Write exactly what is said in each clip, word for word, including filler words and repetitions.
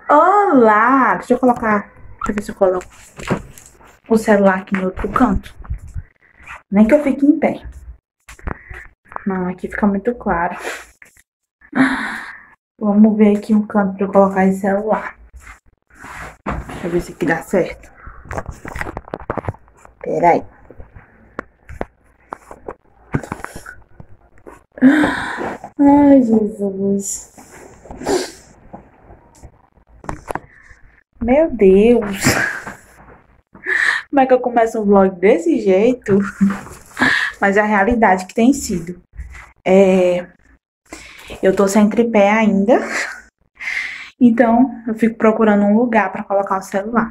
Olá! Deixa eu colocar. Deixa eu ver se eu coloco o celular aqui no outro canto. Nem que eu fique em pé. Não, aqui fica muito claro. Vamos ver aqui um canto pra eu colocar esse celular. Deixa eu ver se aqui dá certo. Pera aí. Ai, Jesus. Meu Deus. Como é que eu começo um vlog desse jeito? Mas é a realidade que tem sido. É... Eu tô sem tripé ainda. Então, eu fico procurando um lugar pra colocar o celular.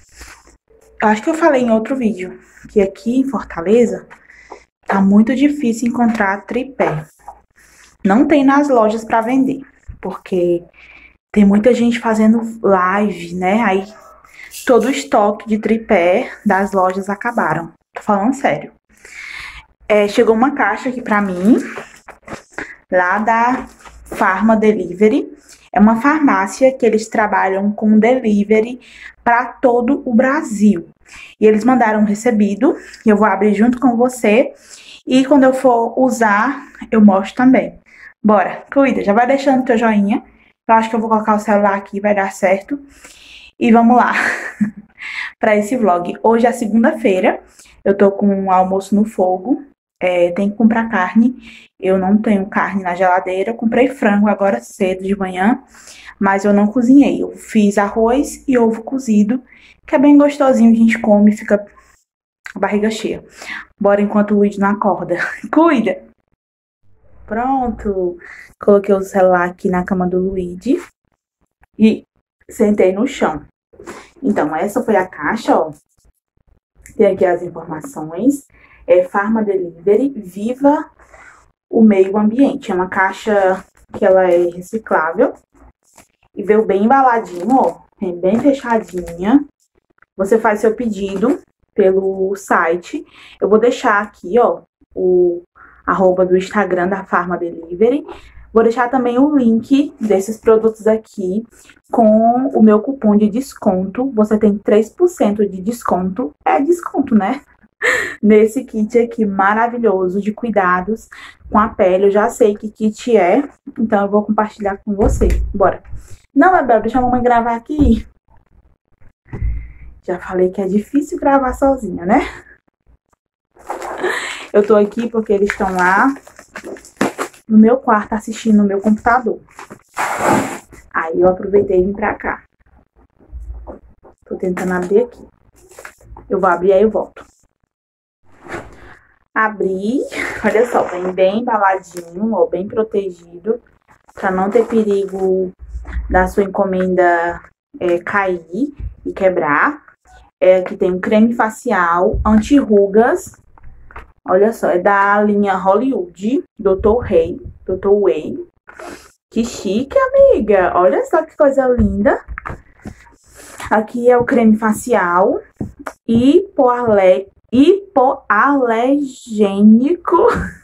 Eu acho que eu falei em outro vídeo que aqui em Fortaleza tá muito difícil encontrar tripé. Não tem nas lojas pra vender, porque tem muita gente fazendo live, né? Aí todo o estoque de tripé das lojas acabaram. Tô falando sério. É, chegou uma caixa aqui pra mim, lá da Farma Delivery. É uma farmácia que eles trabalham com delivery para todo o Brasil. E eles mandaram um recebido, que eu vou abrir junto com você. E quando eu for usar, eu mostro também. Bora, cuida, já vai deixando teu joinha. Eu acho que eu vou colocar o celular aqui, vai dar certo. E vamos lá, para esse vlog. Hoje é segunda-feira, eu tô com um almoço no fogo. É, tem que comprar carne, eu não tenho carne na geladeira, eu comprei frango agora cedo de manhã, mas eu não cozinhei, eu fiz arroz e ovo cozido, que é bem gostosinho, a gente come e fica a barriga cheia. Bora enquanto o Luigi não acorda. Cuida! Pronto, coloquei o celular aqui na cama do Luigi e sentei no chão. Então, essa foi a caixa, ó, tem aqui as informações. É Farma Delivery, viva o meio ambiente. É uma caixa que ela é reciclável. E veio bem embaladinho, ó. É bem fechadinha. Você faz seu pedido pelo site. Eu vou deixar aqui, ó, o arroba do Instagram da Farma Delivery. Vou deixar também o link desses produtos aqui com o meu cupom de desconto. Você tem três por cento de desconto. É desconto, né? Nesse kit aqui maravilhoso de cuidados com a pele. Eu já sei que kit é, então eu vou compartilhar com você. Bora. Não, Abel, deixa a mamãe gravar aqui. Já falei que é difícil gravar sozinha, né? Eu tô aqui porque eles estão lá no meu quarto assistindo no meu computador. Aí eu aproveitei e vim pra cá. Tô tentando abrir aqui. Eu vou abrir aí eu volto. Abri, olha só, vem bem embaladinho, ó, bem protegido, para não ter perigo da sua encomenda é, cair e quebrar. É, aqui tem um creme facial anti-rugas, olha só, é da linha Hollywood, doutor Rei, doutor Way. Que chique, amiga, olha só que coisa linda. Aqui é o creme facial hipoalergênico. hipoalergênico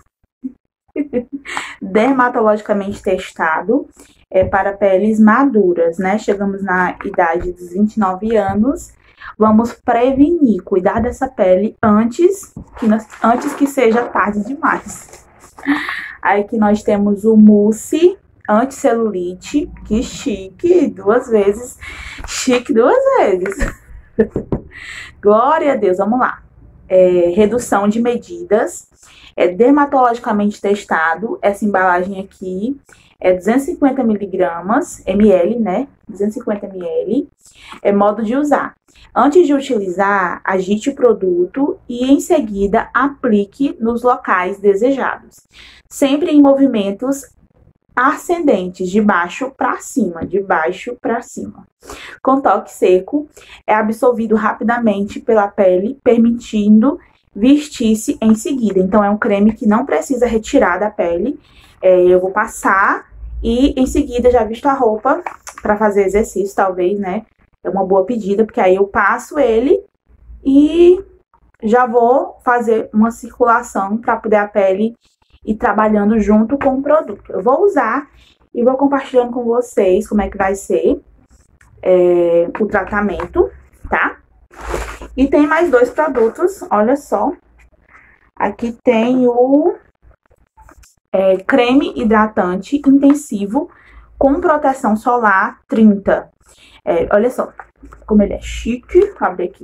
dermatologicamente testado, é para peles maduras, né? Chegamos na idade dos vinte e nove anos, vamos prevenir, cuidar dessa pele antes que, nós, antes que seja tarde demais. Aí que nós temos o mousse anti-celulite, que chique, duas vezes, chique duas vezes. Glória a Deus, vamos lá. É, redução de medidas, é dermatologicamente testado, essa embalagem aqui é duzentos e cinquenta miligramas, ml, né, duzentos e cinquenta mililitros, é modo de usar. Antes de utilizar, agite o produto e em seguida aplique nos locais desejados, sempre em movimentos ascendentes, de baixo para cima, de baixo para cima. Com toque seco, é absorvido rapidamente pela pele, permitindo vestir-se em seguida. Então, é um creme que não precisa retirar da pele. É, eu vou passar e em seguida já visto a roupa para fazer exercício, talvez, né? É uma boa pedida, porque aí eu passo ele e já vou fazer uma circulação para poder a pele ir trabalhando junto com o produto. Eu vou usar e vou compartilhando com vocês como é que vai ser. é, o tratamento, tá? E tem mais dois produtos, olha só. Aqui tem o é, creme hidratante intensivo com proteção solar trinta. É, olha só como ele é chique. Vou abrir aqui.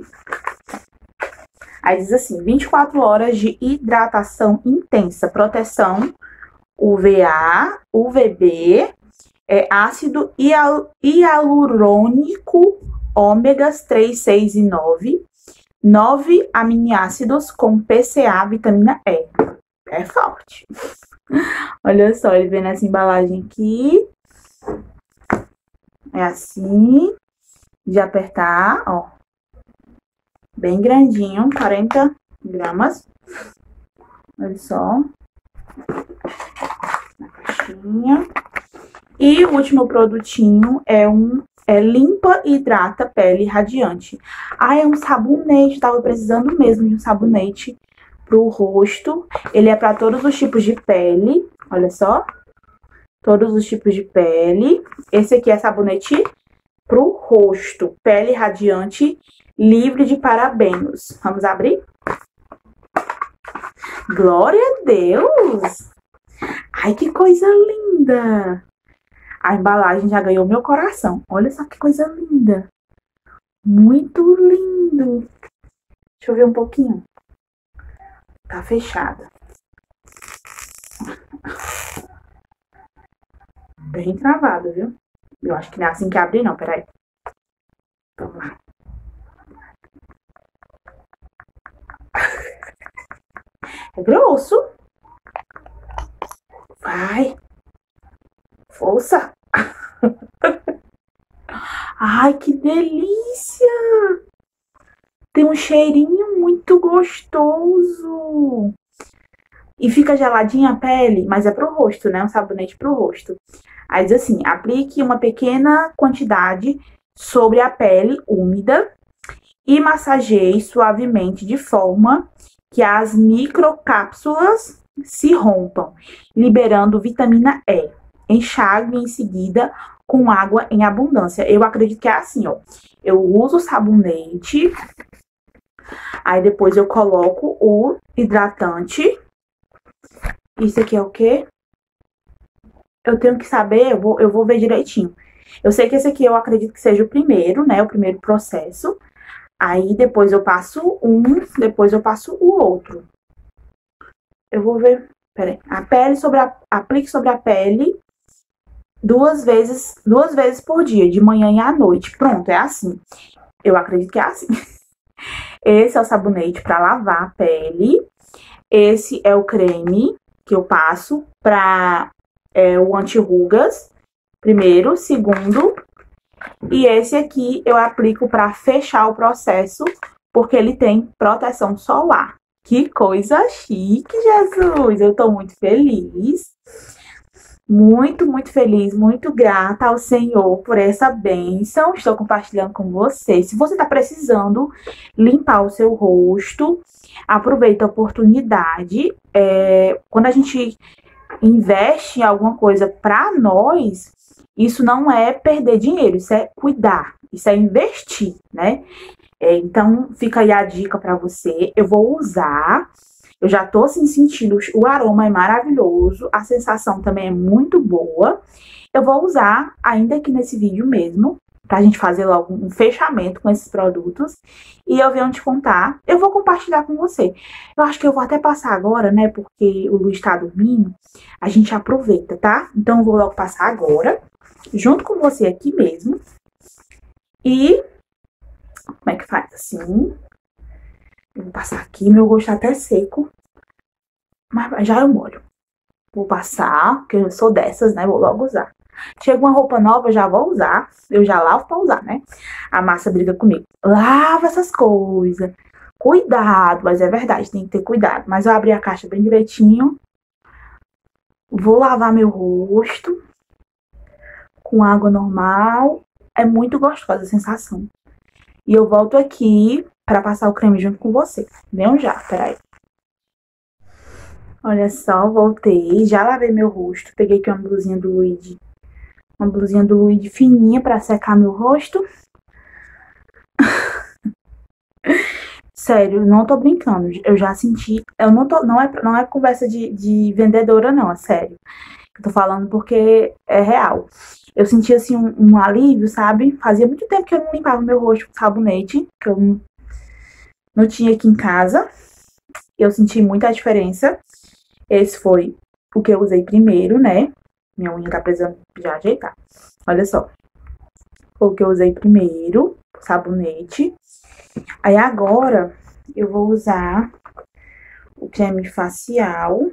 Aí diz assim, vinte e quatro horas de hidratação intensa, proteção U V A, U V B, é, ácido hial hialurônico, ômegas três, seis e nove, nove aminoácidos com P C A, vitamina E. É forte. Olha só, ele vem nessa embalagem aqui. É assim, de apertar, ó. Bem grandinho, quarenta gramas. Olha só. Na caixinha. E o último produtinho é um é limpa e hidrata pele radiante. Ah, é um sabonete, tava precisando mesmo de um sabonete pro rosto. Ele é para todos os tipos de pele, olha só. Todos os tipos de pele. Esse aqui é sabonete pro rosto, pele radiante, livre de parabenos. Vamos abrir? Glória a Deus! Ai, que coisa linda! A embalagem já ganhou meu coração. Olha só que coisa linda. Muito lindo. Deixa eu ver um pouquinho. Tá fechada. Bem travado, viu? Eu acho que não é assim que abre, não. Peraí. Vamos lá. É grosso. Vai. Força. Ai, que delícia. Tem um cheirinho muito gostoso. E fica geladinha a pele, mas é pro rosto, né? Um sabonete pro rosto. Aí diz assim, aplique uma pequena quantidade sobre a pele úmida e massageie suavemente de forma que as microcápsulas se rompam, liberando vitamina E. Enxague em seguida com água em abundância. Eu acredito que é assim, ó. Eu uso o sabonete, aí depois eu coloco o hidratante. Isso aqui é o quê? Eu tenho que saber, eu vou, eu vou ver direitinho. Eu sei que esse aqui eu acredito que seja o primeiro, né? O primeiro processo. Aí depois eu passo um, depois eu passo o outro. Eu vou ver. Peraí. A pele sobre a, aplique sobre a pele duas vezes, duas vezes por dia, de manhã e à noite. Pronto, é assim. Eu acredito que é assim. Esse é o sabonete para lavar a pele. Esse é o creme que eu passo para é, o anti-rugas. Primeiro, segundo. E esse aqui eu aplico para fechar o processo, porque ele tem proteção solar. Que coisa chique, Jesus! Eu tô muito feliz. Muito, muito feliz, muito grata ao Senhor por essa bênção. Estou compartilhando com você. Se você está precisando limpar o seu rosto, aproveita a oportunidade. É, quando a gente investe em alguma coisa para nós, isso não é perder dinheiro, isso é cuidar, isso é investir, né? É, então, fica aí a dica para você. Eu vou usar. Eu já tô assim, sentindo, o aroma é maravilhoso, a sensação também é muito boa. Eu vou usar ainda aqui nesse vídeo mesmo, pra gente fazer logo um fechamento com esses produtos. E eu venho te contar, eu vou compartilhar com você. Eu acho que eu vou até passar agora, né, porque o Luiz tá dormindo. A gente aproveita, tá? Então eu vou logo passar agora, junto com você aqui mesmo. E como é que faz? Assim. Eu vou passar aqui, meu rosto tá até seco. Mas já eu molho. Vou passar, porque eu sou dessas, né? Vou logo usar. Chega uma roupa nova, eu já vou usar. Eu já lavo pra usar, né? A Márcia briga comigo. Lava essas coisas. Cuidado, mas é verdade, tem que ter cuidado. Mas eu abri a caixa bem direitinho. Vou lavar meu rosto com água normal. É muito gostosa a sensação. E eu volto aqui pra passar o creme junto com você. Venham já, peraí. Olha só, voltei. Já lavei meu rosto. Peguei aqui uma blusinha do Luigi Uma blusinha do Luigi fininha pra secar meu rosto. Sério, não tô brincando. Eu já senti. Eu não tô. Não é, não é conversa de, de vendedora, não, é sério. Eu tô falando porque é real. Eu senti assim um, um alívio, sabe? Fazia muito tempo que eu não limpava meu rosto com sabonete, que eu não, não tinha aqui em casa. Eu senti muita diferença. Esse foi o que eu usei primeiro, né? Minha unha tá precisando já ajeitar. Olha só. Foi o que eu usei primeiro, sabonete. Aí agora eu vou usar o creme facial.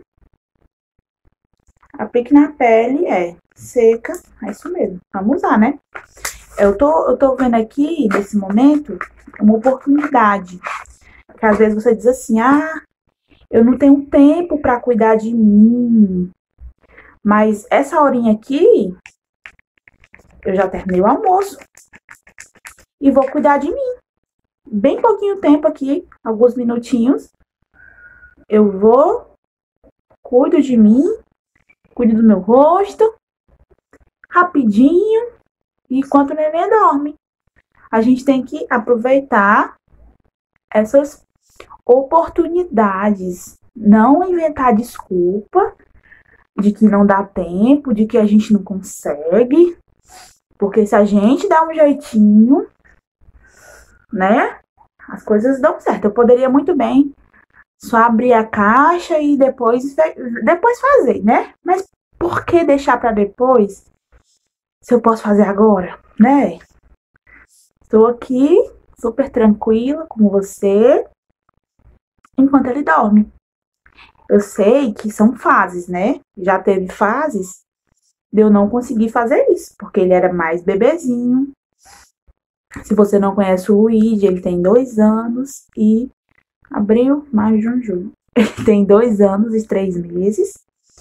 Aplique na pele, é seca, é isso mesmo. Vamos usar, né? Eu tô, eu tô vendo aqui, nesse momento, uma oportunidade. Porque às vezes você diz assim, ah, eu não tenho tempo pra cuidar de mim. Mas essa horinha aqui, eu já terminei o almoço. E vou cuidar de mim. Bem pouquinho tempo aqui, alguns minutinhos. Eu vou, cuido de mim, cuido do meu rosto, rapidinho, enquanto o neném dorme. A gente tem que aproveitar essas oportunidades. Não inventar desculpa de que não dá tempo, de que a gente não consegue. Porque se a gente dá um jeitinho, né? As coisas dão certo. Eu poderia muito bem só abrir a caixa e depois, depois fazer, né? Mas por que deixar para depois se eu posso fazer agora, né? Estou aqui super tranquila com você enquanto ele dorme. Eu sei que são fases, né? Já teve fases de eu não conseguir fazer isso, porque ele era mais bebezinho. Se você não conhece o Luigi, ele tem dois anos e abril, maio, junho, julho. Ele tem dois anos e três meses.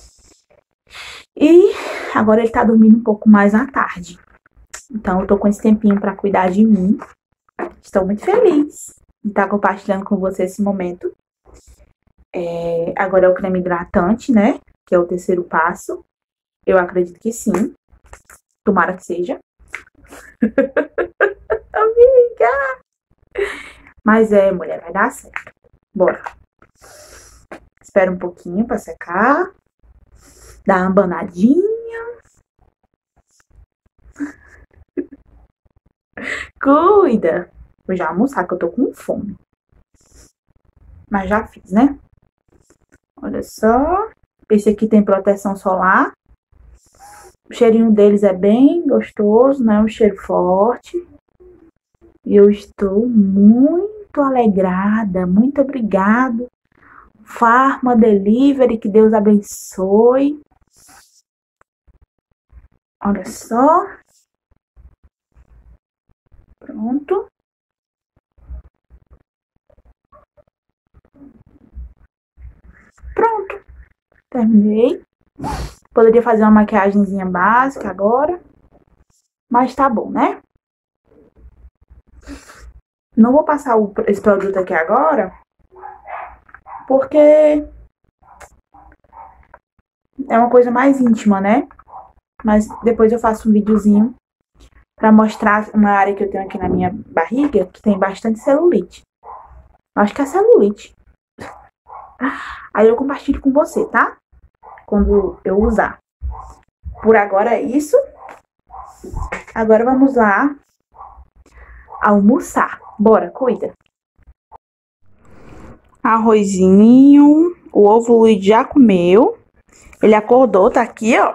E agora ele tá dormindo um pouco mais à tarde. Então eu tô com esse tempinho pra cuidar de mim. Estou muito feliz de estar compartilhando com você esse momento. É, agora é o creme hidratante, né? Que é o terceiro passo. Eu acredito que sim. Tomara que seja. Amiga! Mas é, mulher, vai dar certo. Bora. Espera um pouquinho pra secar. Dá uma banadinha. Cuida. Vou já almoçar, que eu tô com fome. Mas já fiz, né? Olha só. Esse aqui tem proteção solar. O cheirinho deles é bem gostoso, não é um cheiro forte. E eu estou muito alegrada. Muito obrigado. Farma Delivery, que Deus abençoe. Olha só. Pronto. Pronto. Terminei. Poderia fazer uma maquiagemzinha básica agora. Mas tá bom, né? Não vou passar o, esse produto aqui agora. Porque é uma coisa mais íntima, né? Mas depois eu faço um videozinho pra mostrar uma área que eu tenho aqui na minha barriga que tem bastante celulite. Acho que é celulite. Aí eu compartilho com você, tá? Quando eu usar. Por agora é isso. Agora vamos lá almoçar. Bora, cuida. Arrozinho. O ovo Luiz já comeu. Ele acordou, tá aqui, ó.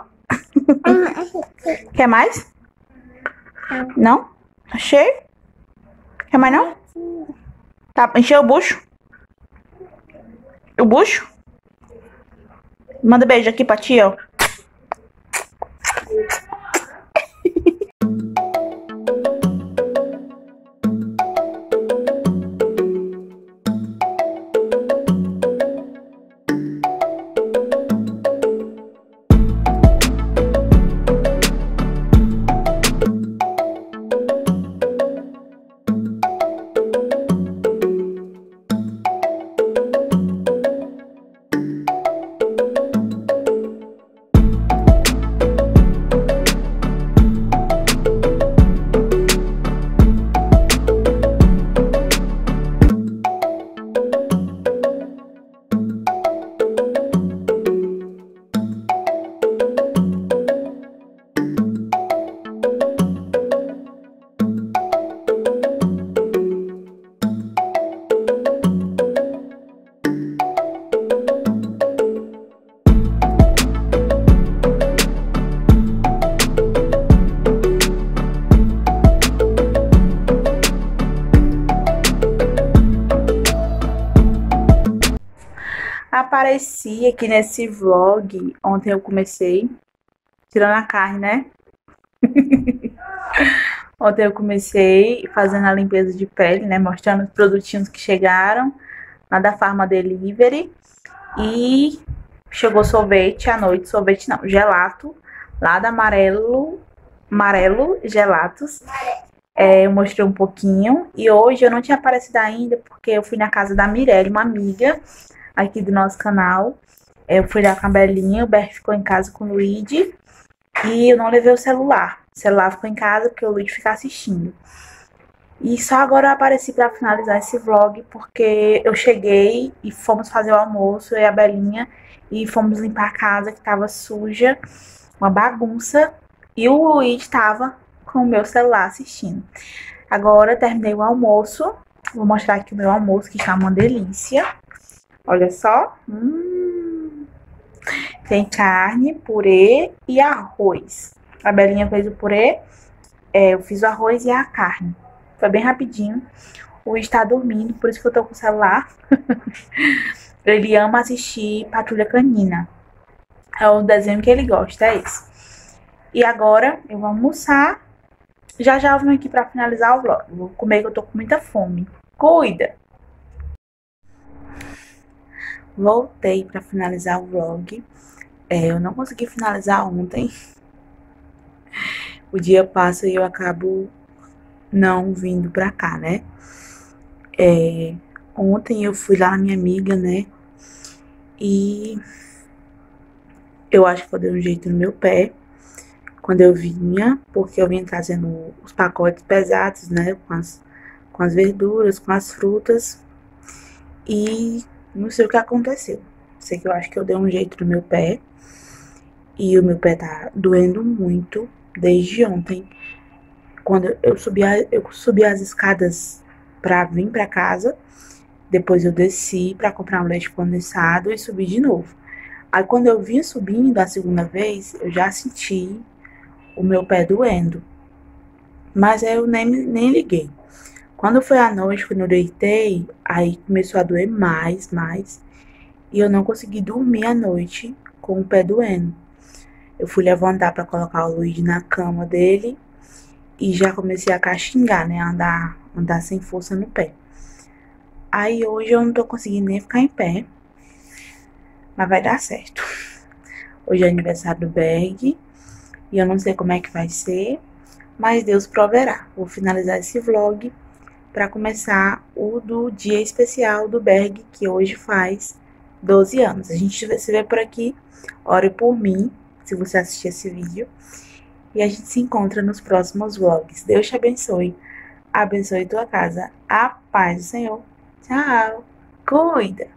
Quer mais? Não? Tá cheio? Quer mais não? Tá, encheu o bucho? O bucho? Manda beijo aqui pra tia, ó. apareci aqui nesse vlog. Ontem eu comecei tirando a carne, né? Ontem eu comecei fazendo a limpeza de pele, né? Mostrando os produtinhos que chegaram lá da Farma Delivery. E chegou sorvete à noite, sorvete não, gelato, lá da Amarelo, Amarelo Gelatos. É, eu mostrei um pouquinho. E hoje eu não tinha aparecido ainda, porque eu fui na casa da Mirelle, uma amiga aqui do nosso canal. Eu fui lá com a Belinha, o Berk ficou em casa com o Luigi. E eu não levei o celular. O celular ficou em casa porque o Luigi fica assistindo. E só agora eu apareci pra finalizar esse vlog, porque eu cheguei e fomos fazer o almoço, eu e a Belinha, e fomos limpar a casa que tava suja, uma bagunça, e o Luigi tava com o meu celular assistindo. Agora eu terminei o almoço, vou mostrar aqui o meu almoço, que está uma delícia. Olha só. Hum. Tem carne, purê e arroz. A Belinha fez o purê, é, eu fiz o arroz e a carne. Foi bem rapidinho. O Luiz tá dormindo, por isso que eu tô com o celular. Ele ama assistir Patrulha Canina. É o desenho que ele gosta, é esse. E agora eu vou almoçar. Já já eu venho aqui pra finalizar o vlog. Vou comer que eu tô com muita fome. Cuida! Voltei pra finalizar o vlog. É, eu não consegui finalizar ontem. O dia passa e eu acabo não vindo pra cá, né? É, ontem eu fui lá na minha amiga, né? E eu acho que eu dei um jeito no meu pé quando eu vinha, porque eu vinha trazendo os pacotes pesados, né? Com as, com as verduras, com as frutas. E não sei o que aconteceu. Sei que eu acho que eu dei um jeito no meu pé. E o meu pé tá doendo muito desde ontem. Quando eu subi, a, eu subi as escadas pra vir pra casa. Depois eu desci pra comprar um leite condensado e subi de novo. Aí quando eu vim subindo a segunda vez, eu já senti o meu pé doendo. Mas aí eu nem, nem liguei. Quando foi à noite, quando eu deitei, aí começou a doer mais, mais. E eu não consegui dormir à noite com o pé doendo. Eu fui levantar pra colocar o Luigi na cama dele. E já comecei a caxingar, né? Andar, andar sem força no pé. Aí hoje eu não tô conseguindo nem ficar em pé. Mas vai dar certo. Hoje é aniversário do Berg. E eu não sei como é que vai ser. Mas Deus proverá. Vou finalizar esse vlog pra começar o do dia especial do Berg, que hoje faz doze anos. A gente se vê por aqui. Ore por mim, se você assistir esse vídeo. E a gente se encontra nos próximos vlogs. Deus te abençoe. Abençoe tua casa. A paz do Senhor. Tchau. Cuida.